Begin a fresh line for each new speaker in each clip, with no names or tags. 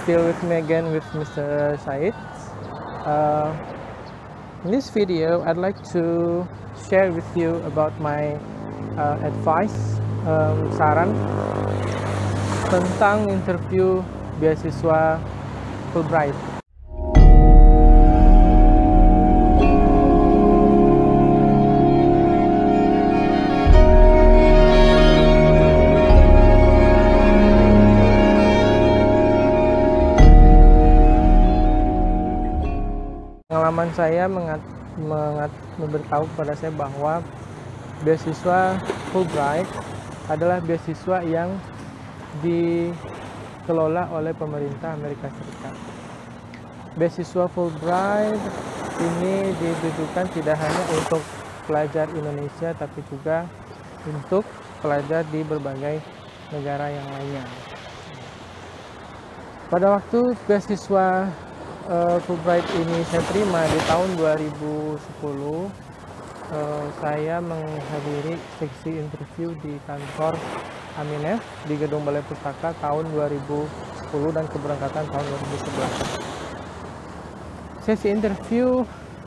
still with me again with Mr. Said. In this video, I'd like to share with you about my advice, saran tentang interview beasiswa Fulbright. Pengalaman saya memberitahu kepada saya bahwa beasiswa Fulbright adalah beasiswa yang dikelola oleh pemerintah Amerika Serikat. Beasiswa Fulbright ini ditujukan tidak hanya untuk pelajar Indonesia, tapi juga untuk pelajar di berbagai negara yang lainnya. Pada waktu beasiswa Fulbright ini saya terima di tahun 2010, saya menghadiri seksi interview di kantor Aminef di Gedung Balai Pustaka tahun 2010 dan keberangkatan tahun 2011. Sesi interview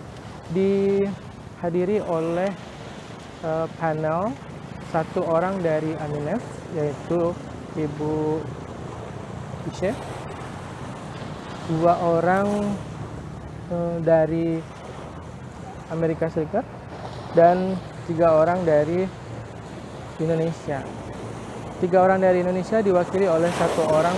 dihadiri oleh panel satu orang dari Aminef, yaitu Ibu Ishe, dua orang dari Amerika Serikat, dan 3 orang dari Indonesia. 3 orang dari Indonesia diwakili oleh 1 orang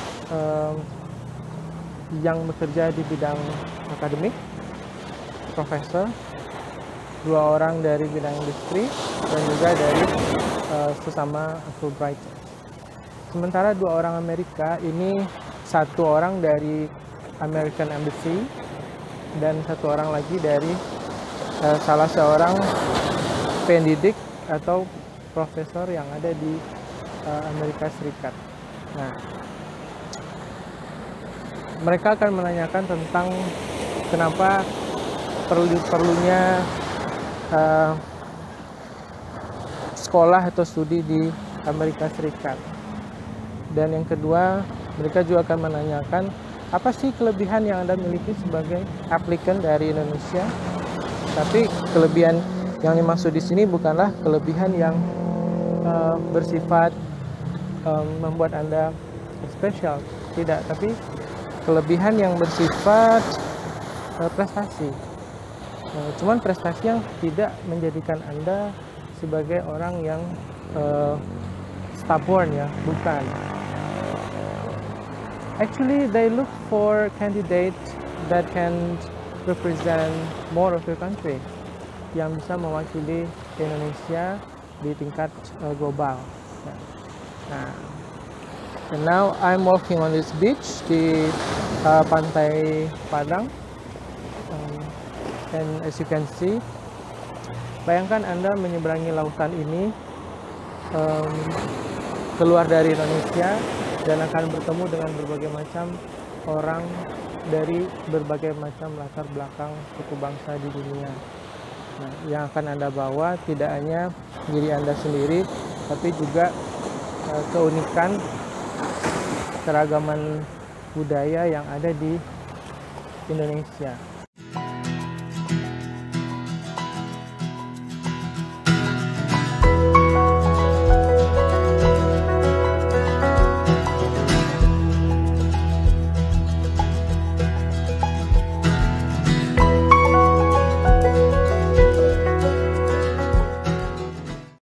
yang bekerja di bidang akademik, profesor, 2 orang dari bidang industri, dan juga dari sesama Fulbright. Sementara 2 orang Amerika ini, 1 orang dari American Embassy dan 1 orang lagi dari salah seorang pendidik atau profesor yang ada di Amerika Serikat. Nah, mereka akan menanyakan tentang kenapa perlunya sekolah atau studi di Amerika Serikat. Dan yang kedua, mereka juga akan menanyakan apa sih kelebihan yang Anda miliki sebagai applicant dari Indonesia. Tapi kelebihan yang dimaksud di sini bukanlah kelebihan yang bersifat membuat Anda spesial, tidak, tapi kelebihan yang bersifat prestasi. Cuman prestasi yang tidak menjadikan Anda sebagai orang yang stubborn, ya, bukan. Actually, they look for candidates that can represent more of your country, yang bisa mewakili Indonesia di tingkat global. Nah, and now I'm walking on this beach di Pantai Padang, and as you can see, bayangkan Anda menyeberangi lautan ini, keluar dari Indonesia, dan akan bertemu dengan berbagai macam orang dari berbagai macam latar belakang suku bangsa di dunia. Nah, yang akan Anda bawa tidak hanya diri Anda sendiri, tapi juga keunikan keragaman budaya yang ada di Indonesia.